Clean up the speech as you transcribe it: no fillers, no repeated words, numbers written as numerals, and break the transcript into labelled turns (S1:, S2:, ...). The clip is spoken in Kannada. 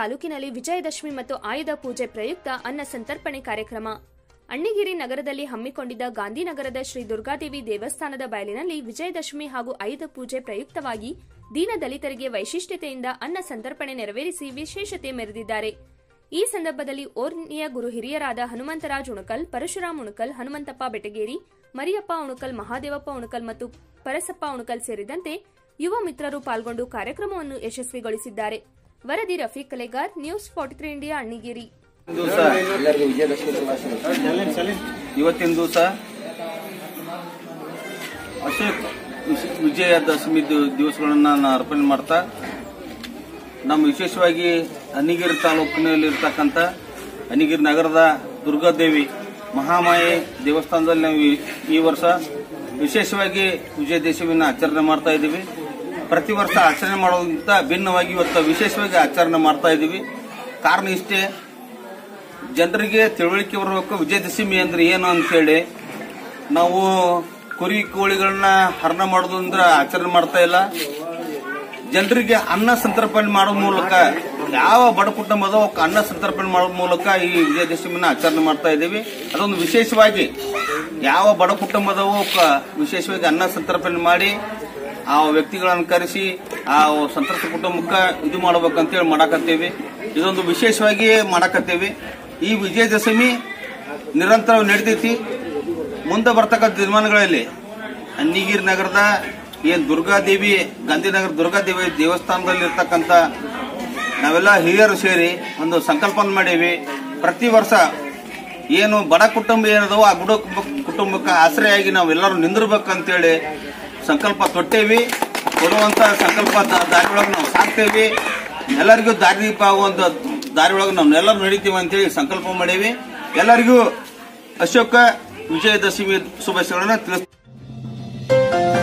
S1: ತಾಲೂಕಿನಲ್ಲಿ ವಿಜಯದಶಮಿ ಮತ್ತು ಆಯುಧ ಪೂಜೆ ಪ್ರಯುಕ್ತ ಅನ್ನ ಸಂತರ್ಪಣೆ ಕಾರ್ಯಕ್ರಮ. ಅಣ್ಣಿಗೇರಿ ನಗರದಲ್ಲಿ ಹಮ್ಮಿಕೊಂಡಿದ್ದ ಗಾಂಧಿನಗರದ ಶ್ರೀ ದುರ್ಗಾದೇವಿ ದೇವಸ್ಥಾನದ ಬಯಲಿನಲ್ಲಿ ವಿಜಯದಶಮಿ ಹಾಗೂ ಆಯುಧ ಪೂಜೆ ಪ್ರಯುಕ್ತವಾಗಿ ದೀನ ದಲಿತರಿಗೆ ವೈಶಿಷ್ಟ್ಯತೆಯಿಂದ ಅನ್ನ ಸಂತರ್ಪಣೆ ನೆರವೇರಿಸಿ ವಿಶೇಷತೆ ಮೆರೆದಿದ್ದಾರೆ. ಈ ಸಂದರ್ಭದಲ್ಲಿ ಓರ್ನಿಯ ಗುರು ಹಿರಿಯರಾದ ಹನುಮಂತರಾಜ್ ಉಣಕಲ್, ಪರಶುರಾಮ್ ಉಣಕಲ್, ಹನುಮಂತಪ್ಪ ಬೆಟಗೇರಿ, ಮರಿಯಪ್ಪ ಉಣಕಲ್, ಮಹಾದೇವಪ್ಪ ಉಣಕಲ್ ಮತ್ತು ಪರಸಪ್ಪ ಉಣಕಲ್ ಸೇರಿದಂತೆ ಯುವ ಮಿತ್ರರು ಪಾಲ್ಗೊಂಡು ಕಾರ್ಯಕ್ರಮವನ್ನು ಯಶಸ್ವಿಗೊಳಿಸಿದ್ದಾರೆ. ವರದಿ ರಫೀಕ್ ಕಲೆಗಾರ್, ನ್ಯೂಸ್ 43 ಇಂಡಿಯಾ, ಅಣ್ಣಿಗೇರಿ.
S2: ಇವತ್ತಿನ ದಿವಸ ಅಶೋಕ್ ವಿಜಯದಶಮಿ ದಿವಸಗಳನ್ನ ಅರ್ಪಣೆ ಮಾಡ್ತಾ ನಮ್ಮ ವಿಶೇಷವಾಗಿ ಅಣ್ಣಿಗೇರಿ ತಾಲೂಕಿನಲ್ಲಿರ್ತಕ್ಕಂಥ ಅಣ್ಣಿಗೇರಿ ನಗರದ ದುರ್ಗಾದೇವಿ ಮಹಾಮಾಯೆ ದೇವಸ್ಥಾನದಲ್ಲಿ ನಾವು ಈ ವರ್ಷ ವಿಶೇಷವಾಗಿ ವಿಜಯದಶಮಿನ ಆಚರಣೆ ಮಾಡ್ತಾ ಇದ್ದೀವಿ. ಪ್ರತಿ ವರ್ಷ ಆಚರಣೆ ಮಾಡೋದಕ್ಕಿಂತ ಭಿನ್ನವಾಗಿ ಇವತ್ತು ವಿಶೇಷವಾಗಿ ಆಚರಣೆ ಮಾಡ್ತಾ ಇದ್ದೀವಿ. ಕಾರಣ ಇಷ್ಟೇ, ಜನರಿಗೆ ತಿಳುವಳಿಕೆ ಬರಬೇಕು ವಿಜಯದಶಮಿ ಅಂದ್ರೆ ಏನು ಅಂತೇಳಿ. ನಾವು ಕುರಿ ಕೋಳಿಗಳನ್ನ ಹರಣ ಮಾಡೋದಂದ್ರೆ ಆಚರಣೆ ಮಾಡ್ತಾ ಇಲ್ಲ. ಜನರಿಗೆ ಅನ್ನ ಸಂತರ್ಪಣೆ ಮಾಡೋ ಮೂಲಕ, ಯಾವ ಬಡ ಕುಟುಂಬದ ಅನ್ನ ಸಂತರ್ಪಣೆ ಮಾಡೋ ಮೂಲಕ ಈ ವಿಜಯದಶಮಿನ ಆಚರಣೆ ಮಾಡ್ತಾ ಇದ್ದೀವಿ. ಅದೊಂದು ವಿಶೇಷವಾಗಿ ಯಾವ ಬಡ ಕುಟುಂಬದವು ವಿಶೇಷವಾಗಿ ಅನ್ನ ಸಂತರ್ಪಣೆ ಮಾಡಿ ಆ ವ್ಯಕ್ತಿಗಳನ್ನು ಕರೆಸಿ ಆ ಸಂತ್ರಸ್ತ ಕುಟುಂಬಕ್ಕೆ ಇದು ಮಾಡಬೇಕಂತೇಳಿ ಮಾಡಾಕತ್ತೀವಿ. ಇದೊಂದು ವಿಶೇಷವಾಗಿ ಮಾಡಾಕತ್ತೀವಿ. ಈ ವಿಜಯದಶಮಿ ನಿರಂತರ ನಡೀತೈತಿ. ಮುಂದೆ ಬರ್ತಕ್ಕಂಥ ದಿನಮಾನಗಳಲ್ಲಿ ಅಣ್ಣಿಗೇರಿ ನಗರದ ಏನ್ ದುರ್ಗಾದೇವಿ, ಗಾಂಧಿನಗರ ದುರ್ಗಾದೇವಿ ದೇವಸ್ಥಾನದಲ್ಲಿ ಇರ್ತಕ್ಕಂಥ ನಾವೆಲ್ಲ ಹಿರಿಯರು ಸೇರಿ ಒಂದು ಸಂಕಲ್ಪ ಮಾಡೀವಿ. ಪ್ರತಿ ವರ್ಷ ಏನು ಬಡ ಕುಟುಂಬ ಏನದವೋ ಆ ಬಡ ಕುಟುಂಬಕ್ಕೆ ಆಶ್ರಯಾಗಿ ನಾವೆಲ್ಲರೂ ನಿಂದಿರ್ಬೇಕಂತೇಳಿ ಸಂಕಲ್ಪ ತೊಟ್ಟೇವಿ. ಕೊಡುವಂತ ಸಂಕಲ್ಪ ದಾರಿಯೊಳಗೆ ನಾವು ಸಾಕ್ತೇವಿ. ಎಲ್ಲರಿಗೂ ದಾರಿದೀಪ ಆಗುವಂತ ದಾರಿಯೊಳಗೆ ನಾವು ಎಲ್ಲರೂ ನಡೀತೀವಿ ಅಂತೇಳಿ ಸಂಕಲ್ಪ ಮಾಡೀವಿ. ಎಲ್ಲರಿಗೂ ಅಶೋಕ ವಿಜಯದಶಮಿ ಶುಭಾಶಯಗಳನ್ನು ತಿಳಿಸ್ತೀವಿ.